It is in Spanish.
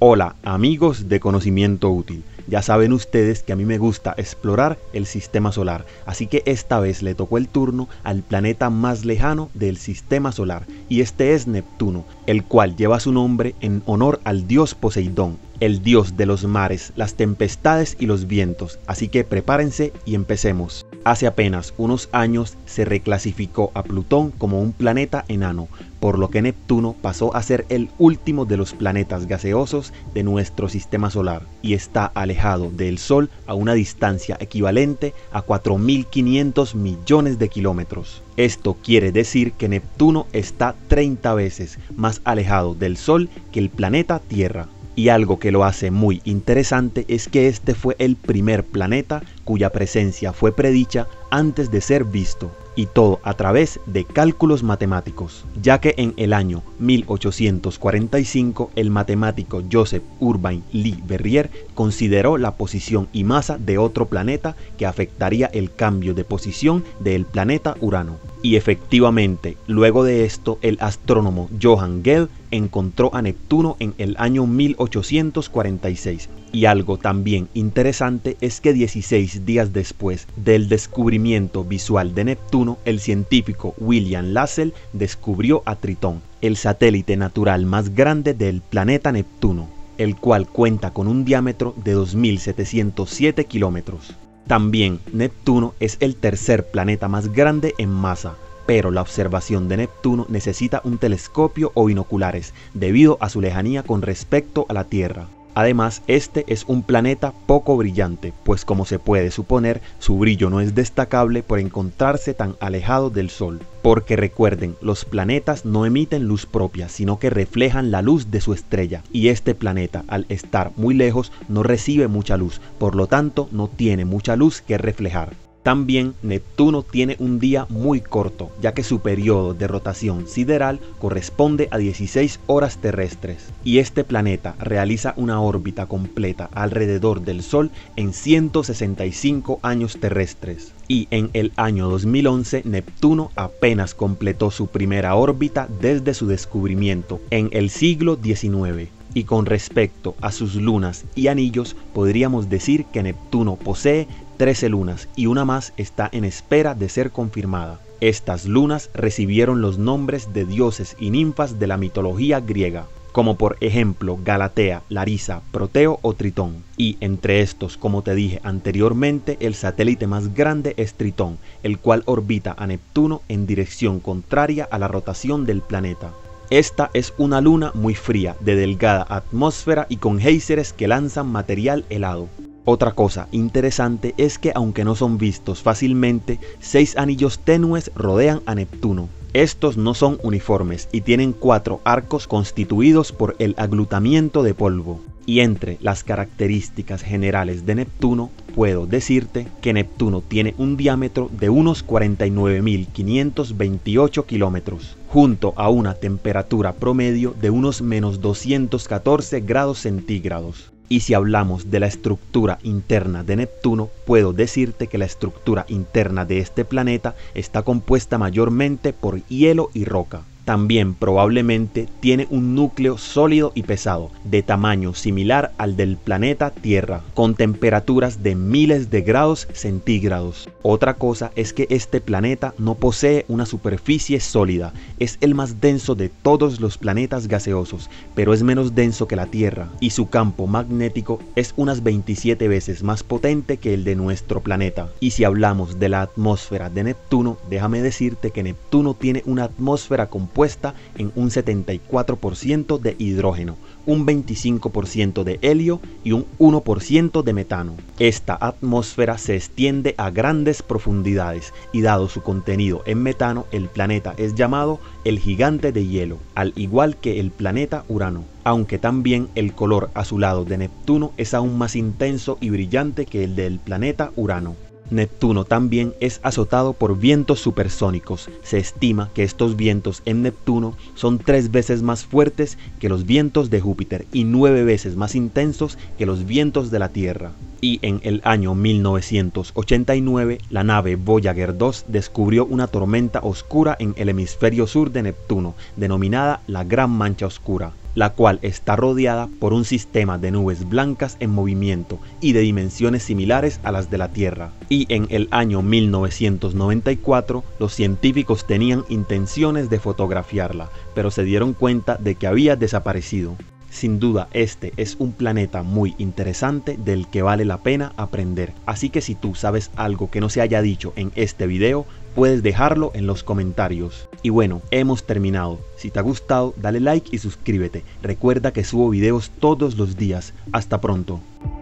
Hola amigos de Conocimiento Útil, ya saben ustedes que a mí me gusta explorar el sistema solar, así que esta vez le tocó el turno al planeta más lejano del sistema solar, y este es Neptuno, el cual lleva su nombre en honor al dios Poseidón, el dios de los mares, las tempestades y los vientos, así que prepárense y empecemos. Hace apenas unos años se reclasificó a Plutón como un planeta enano, por lo que Neptuno pasó a ser el último de los planetas gaseosos de nuestro sistema solar y está alejado del Sol a una distancia equivalente a 4.500 millones de kilómetros. Esto quiere decir que Neptuno está 30 veces más alejado del Sol que el planeta Tierra. Y algo que lo hace muy interesante es que este fue el primer planeta cuya presencia fue predicha antes de ser visto, y todo a través de cálculos matemáticos, ya que en el año 1845 el matemático Joseph Urbain Le Verrier consideró la posición y masa de otro planeta que afectaría el cambio de posición del planeta Urano. Y efectivamente, luego de esto, el astrónomo Johann Gell encontró a Neptuno en el año 1846. Y algo también interesante es que 16 días después del descubrimiento visual de Neptuno, el científico William Lassell descubrió a Tritón, el satélite natural más grande del planeta Neptuno, el cual cuenta con un diámetro de 2.707 kilómetros. También Neptuno es el tercer planeta más grande en masa, pero la observación de Neptuno necesita un telescopio o binoculares debido a su lejanía con respecto a la Tierra. Además, este es un planeta poco brillante, pues como se puede suponer, su brillo no es destacable por encontrarse tan alejado del Sol. Porque recuerden, los planetas no emiten luz propia, sino que reflejan la luz de su estrella, y este planeta, al estar muy lejos, no recibe mucha luz, por lo tanto no tiene mucha luz que reflejar. También Neptuno tiene un día muy corto, ya que su periodo de rotación sideral corresponde a 16 horas terrestres, y este planeta realiza una órbita completa alrededor del Sol en 165 años terrestres. Y en el año 2011 Neptuno apenas completó su primera órbita desde su descubrimiento en el siglo XIX. Y con respecto a sus lunas y anillos, podríamos decir que Neptuno posee 13 lunas y una más está en espera de ser confirmada. Estas lunas recibieron los nombres de dioses y ninfas de la mitología griega, como por ejemplo Galatea, Larisa, Proteo o Tritón. Y entre estos, como te dije anteriormente, el satélite más grande es Tritón, el cual orbita a Neptuno en dirección contraria a la rotación del planeta. Esta es una luna muy fría, de delgada atmósfera y con géiseres que lanzan material helado. Otra cosa interesante es que aunque no son vistos fácilmente, 6 anillos tenues rodean a Neptuno. Estos no son uniformes y tienen 4 arcos constituidos por el aglutinamiento de polvo. Y entre las características generales de Neptuno, puedo decirte que Neptuno tiene un diámetro de unos 49.528 kilómetros, junto a una temperatura promedio de unos menos 214 grados centígrados. Y si hablamos de la estructura interna de Neptuno, puedo decirte que la estructura interna de este planeta está compuesta mayormente por hielo y roca. También probablemente tiene un núcleo sólido y pesado, de tamaño similar al del planeta Tierra, con temperaturas de miles de grados centígrados. Otra cosa es que este planeta no posee una superficie sólida, es el más denso de todos los planetas gaseosos, pero es menos denso que la Tierra, y su campo magnético es unas 27 veces más potente que el de nuestro planeta. Y si hablamos de la atmósfera de Neptuno, déjame decirte que Neptuno tiene una atmósfera compuesta en un 74% de hidrógeno, un 25% de helio y un 1% de metano. Esta atmósfera se extiende a grandes profundidades y dado su contenido en metano, el planeta es llamado el gigante de hielo, al igual que el planeta Urano. Aunque también el color azulado de Neptuno es aún más intenso y brillante que el del planeta Urano. Neptuno también es azotado por vientos supersónicos. Se estima que estos vientos en Neptuno son 3 veces más fuertes que los vientos de Júpiter y 9 veces más intensos que los vientos de la Tierra. Y en el año 1989, la nave Voyager 2 descubrió una tormenta oscura en el hemisferio sur de Neptuno, denominada la Gran Mancha Oscura. la cual está rodeada por un sistema de nubes blancas en movimiento y de dimensiones similares a las de la Tierra. Y en el año 1994 los científicos tenían intenciones de fotografiarla, pero se dieron cuenta de que había desaparecido. Sin duda este es un planeta muy interesante del que vale la pena aprender, así que si tú sabes algo que no se haya dicho en este video, puedes dejarlo en los comentarios. Y bueno, hemos terminado. Si te ha gustado, dale like y suscríbete. Recuerda que subo videos todos los días. Hasta pronto.